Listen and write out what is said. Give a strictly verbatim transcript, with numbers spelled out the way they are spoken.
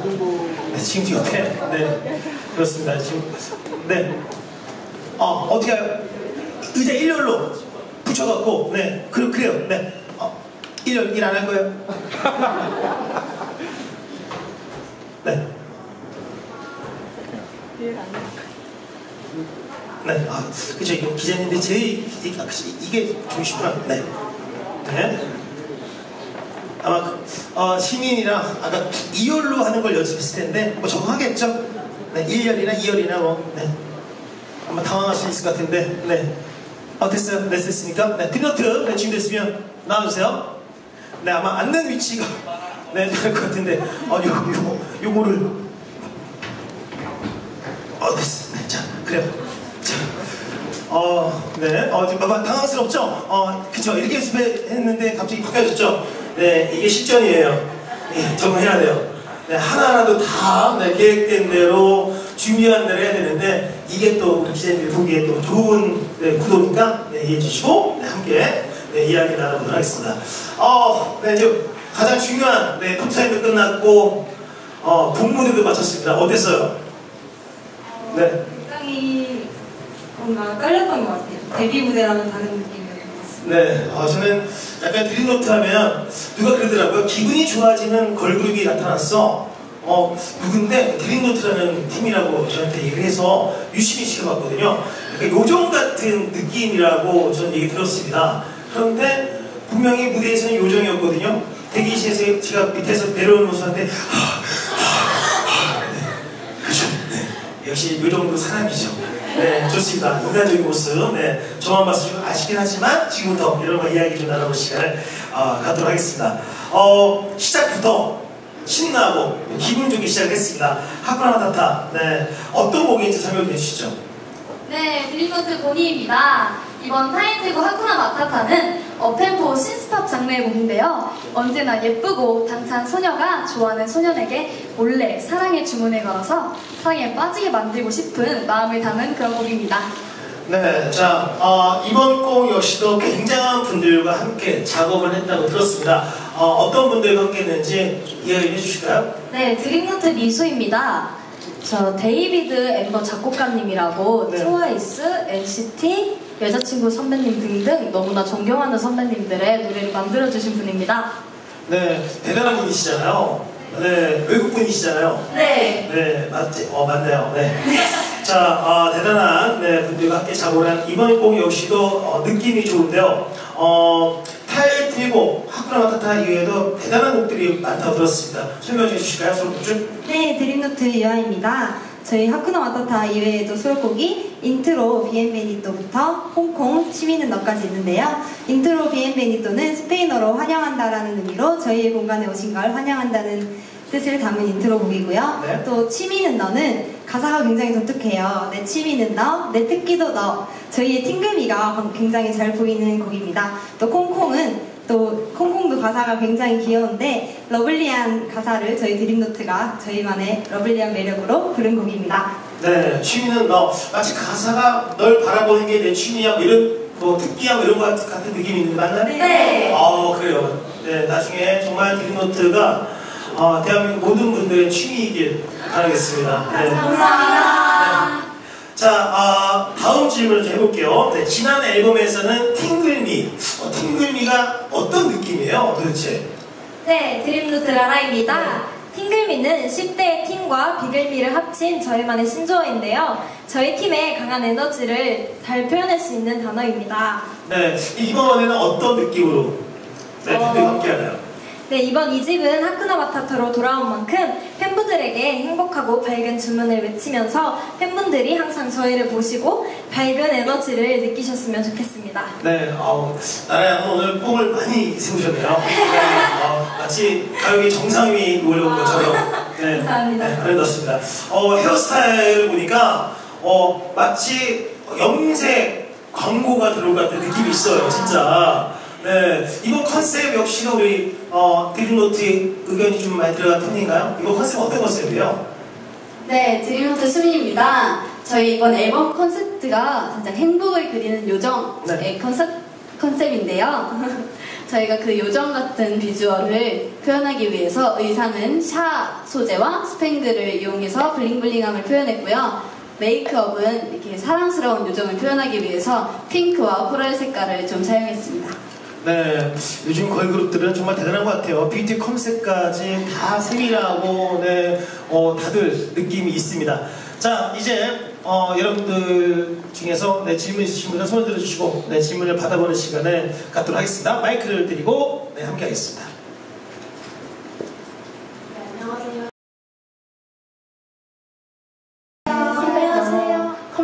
네, 지금 지금 옆에. 네, 그렇습니다. 지금. 네. 어, 어떻게 해요? 의자 일렬로 붙여갖고, 네, 그, 그래요. 네. 어, 일렬 일 안 할 거예요? 네. 네, 아, 그죠. 이거 기자님들 제일, 아, 그치, 이게 좋으시구나. 네. 네. 아마, 어, 시민이랑 아까 이열로 하는 걸 연습했을 텐데, 뭐 적응하겠죠? 네, 일 열이나 이 열이나 뭐, 네. 아마 당황할 수 있을 것 같은데, 네. 아, 됐어요? 네, 됐습니까? 네, 드너트, 네, 준비됐으면 나와주세요. 네, 아마 앉는 위치가, 네, 될 것 같은데, 어, 요, 요, 요거를. 어, 됐어. 네, 자, 그래요. 자, 어, 네, 어, 지금 봐봐, 당황스럽죠? 어, 그쵸. 이렇게 연습했는데 갑자기 바뀌어졌죠? 네, 이게 실전이에요. 네, 적응해야 돼요. 네, 하나하나도 다 네, 계획된 대로 준비한 대로 해야 되는데 이게 또 우리 기자님들 보기에 또 좋은 네, 구도니까 네, 이해해 주시고 네, 함께 네, 이야기 나눠보도록 하겠습니다. 어, 네, 이제 가장 중요한 네, 톱타임도 끝났고 어, 본무대도 마쳤습니다. 어땠어요? 네. 굉장히 뭔가 깔렸던 것 같아요. 데뷔 무대라는 다른 느낌이었던 것 같습니다. 네, 어, 저는 약간 드림노트 하면 누가 그러더라고요. 기분이 좋아지는 걸그룹이 나타났어. 어, 누군데 드림노트라는 팀이라고 저한테 얘기를 해서 유심히 지켜봤거든요. 그러니까 요정 같은 느낌이라고 저는 얘기 들었습니다. 그런데 분명히 무대에서는 요정이었거든요. 대기실에서 제가 밑에서 내려오는 모습한테 네, 그죠. 네, 역시 요정도 사람이죠. 네, 좋습니다. 인간적인 모습. 네, 저만 봐서 좀 아시긴 하지만 지금부터 이런 거 이야기 좀 나눠볼 시간을 어, 갖도록 하겠습니다. 어, 시작부터 신나고 기분 좋게 시작했습니다. 하쿠나 마타타. 네, 어떤 곡인지 설명해 주시죠. 네, 드림노트 보니입니다. 이번 타이틀곡 하쿠나 마타타는 업템포 신스팝 장르의 곡인데요. 언제나 예쁘고 당찬 소녀가 좋아하는 소년에게 몰래 사랑의 주문을 걸어서 사랑에 빠지게 만들고 싶은 마음을 담은 그런 곡입니다. 네, 자, 어, 이번 곡 역시도 굉장한 분들과 함께 작업을 했다고 들었습니다. 어, 어떤 분들과 함께 했는지 이야기 해주실까요? 네, 드림노트 미소입니다. 저 데이비드 엠버 작곡가님이라고 네. 트와이스, 엔시티, 여자친구 선배님 등등 너무나 존경하는 선배님들의 노래를 만들어주신 분입니다. 네, 대단한 분이시잖아요. 네, 외국 분이시잖아요. 네. 네, 맞지? 어, 맞네요. 네. 자, 어, 대단한 네, 분들과 함께 작업을 한 이번 곡 역시도 어, 느낌이 좋은데요. 어, 타이틀곡 하쿠나 마타타 이외에도 대단한 곡들이 많다고 들었습니다. 설명해 주실까요, 수록곡? 네, 드림노트 유아입니다. 저희 하쿠나 마타타 이외에도 수록곡이 인트로 비엔베니토부터 홍콩, 취미는 너까지 있는데요. 인트로 비엔베니토는 스페인어로 환영한다라는 의미로 저희의 공간에 오신 걸 환영한다는 뜻을 담은 인트로 곡이고요. 네. 또 취미는 너는 가사가 굉장히 독특해요. 내 취미는 너, 내 특기도 너. 저희의 팅글미가 굉장히 잘 보이는 곡입니다. 또 콩콩은 또 콩콩도 가사가 굉장히 귀여운데 러블리한 가사를 저희 드림노트가 저희만의 러블리한 매력으로 부른 곡입니다. 네, 취미는 너. 마치 가사가 널 바라보는 게 내 취미야, 뭐 이런 뭐 특기야, 뭐 이런 거 같은 느낌이 있는데 맞나요? 네. 아, 그래요. 네, 나중에 정말 드림노트가 어, 대한민국 모든 분들의 취미이길 바라겠습니다. 네. 감사합니다. 네. 자, 어, 다음 질문을 좀 해볼게요. 네, 지난 앨범에서는 팅글미, 어, 팅글미가 어떤 느낌이에요, 도대체? 네, 드림노트 라라입니다. 네. 팅글미는 십 대의 팅과 비글미를 합친 저희만의 신조어인데요. 저희 팀의 강한 에너지를 잘 표현할 수 있는 단어입니다. 네, 이번에는 어떤 느낌으로 네, 팅글미 어... 함께하나요? 네, 이번 이 집은 하쿠나 마타타로 돌아온 만큼 팬분들에게 행복하고 밝은 주문을 외치면서 팬분들이 항상 저희를 보시고 밝은 에너지를 느끼셨으면 좋겠습니다. 네, 어, 나라양은 오늘 뽕을 많이 세우셨네요. 네, 어, 마치 가요계 정상위 올라온 것처럼 네, 감사합니다. 네, 아름답습니다. 어, 헤어스타일을 보니까 어, 마치 염색 광고가 들어올 것 같은 느낌이 있어요, 진짜. 네, 이번 컨셉 역시나 우리 어, 드림노트의 의견이 좀 많이 들어간 편인가요? 이번 컨셉 어떤 컨셉이에요? 네, 드림노트 수민입니다. 저희 이번 앨범 컨셉트가 살짝 행복을 그리는 요정의 네. 컨셉, 컨셉인데요. 저희가 그 요정 같은 비주얼을 표현하기 위해서 의상은 샤 소재와 스팽글을 이용해서 블링블링함을 표현했고요. 메이크업은 이렇게 사랑스러운 요정을 표현하기 위해서 핑크와 코랄 색깔을 좀 사용했습니다. 네, 요즘 걸그룹들은 정말 대단한 것 같아요. 뷰티 컨셉까지 다 세밀하고, 네, 어, 다들 느낌이 있습니다. 자, 이제 어, 여러분들 중에서 네, 질문 있으신 분은 손을 들어주시고 네, 질문을 받아보는 시간을 갖도록 하겠습니다. 마이크를 드리고 네, 함께 하겠습니다.